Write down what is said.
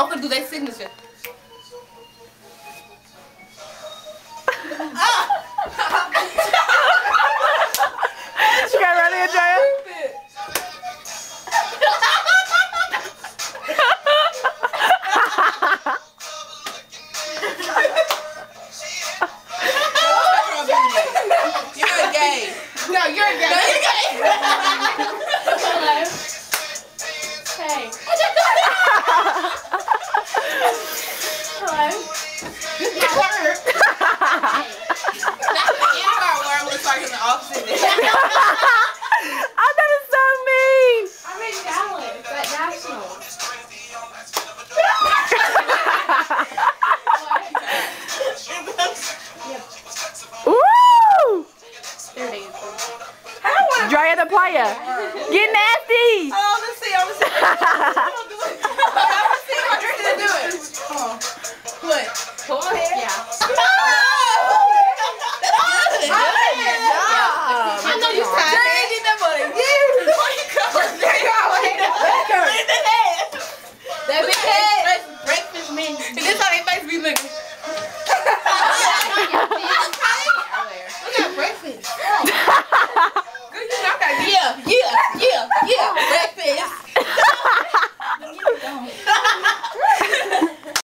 both gonna do their signature. You got ready, Andrea? You're gay. No, you're gay. No, you're gay. Hello. Hey. Hello. Oh, that is so mean. I'm in Dallas at Nationals. Woo! They're dancing. Drea the player. Get